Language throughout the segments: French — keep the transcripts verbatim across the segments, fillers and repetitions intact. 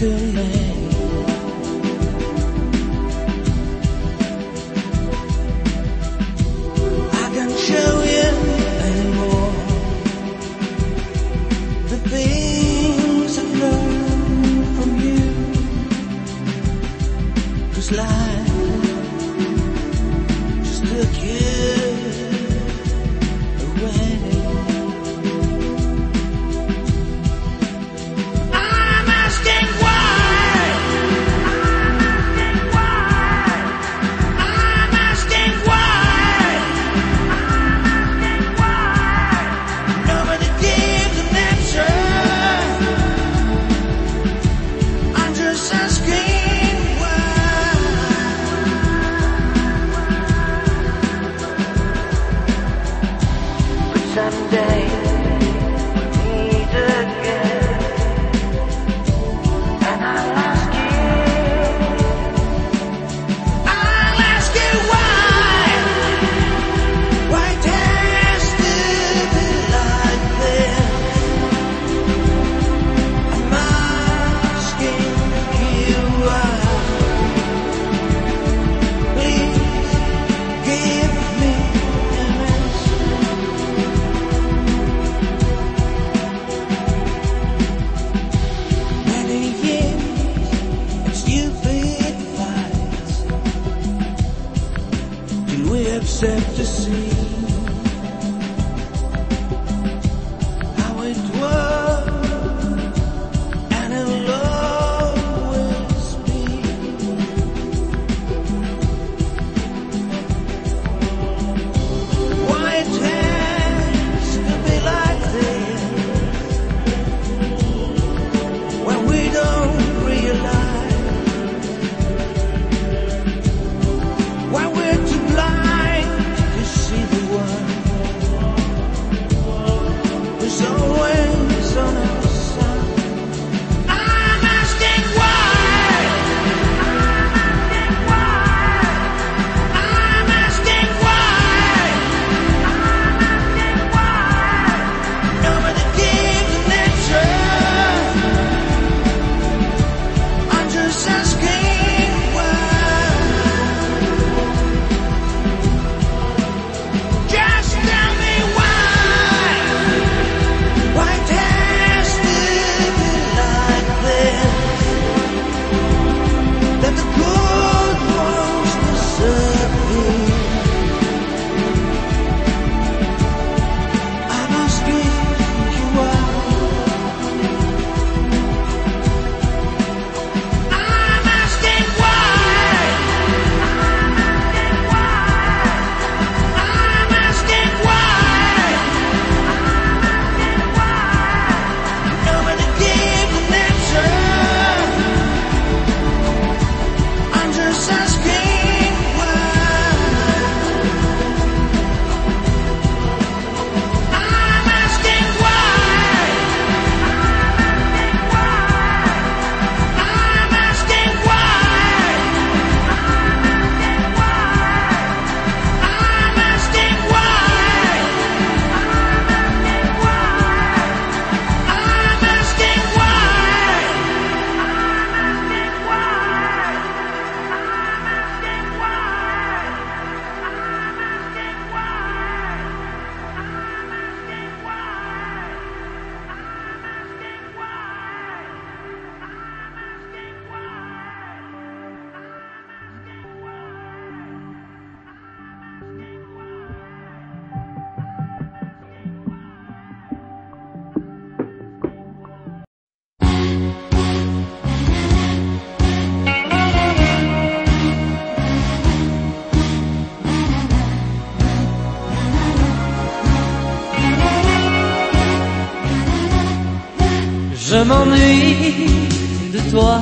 Je m'ennuie de toi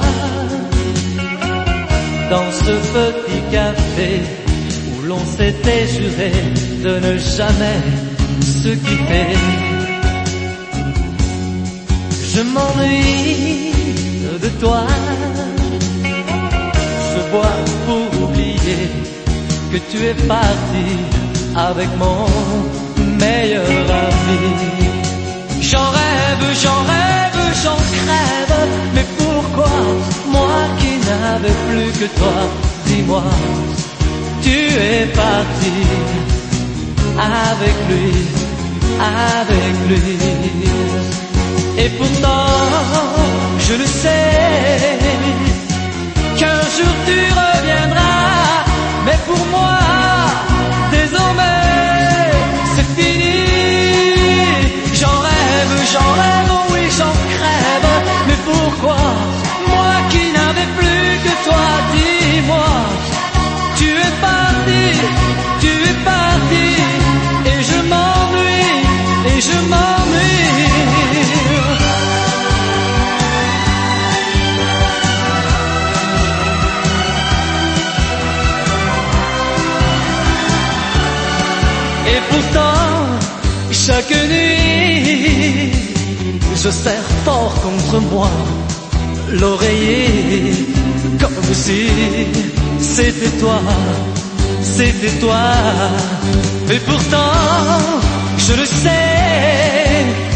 dans ce petit café où l'on s'était juré de ne jamais se quitter. Je m'ennuie de toi, je bois pour oublier que tu es parti avec mon meilleur ami. J'en rêve, j'en rêve, j'en crève, mais pourquoi que toi. Dis-moi, tu es parti avec lui, avec lui. Et pourtant, je le sais, qu'un jour tu reviendras, mais pour moi, désormais, c'est fini. J'en rêve, j'en rêve, oh oui, j'en crève, mais pourquoi, moi qui n'avais plus que toi, dis-moi, tu es parti, tu es parti, et je m'ennuie, et je m'ennuie. Et pourtant, chaque nuit, je serre fort contre moi l'oreiller, comme si c'était toi, c'était toi. Et pourtant, je le sais,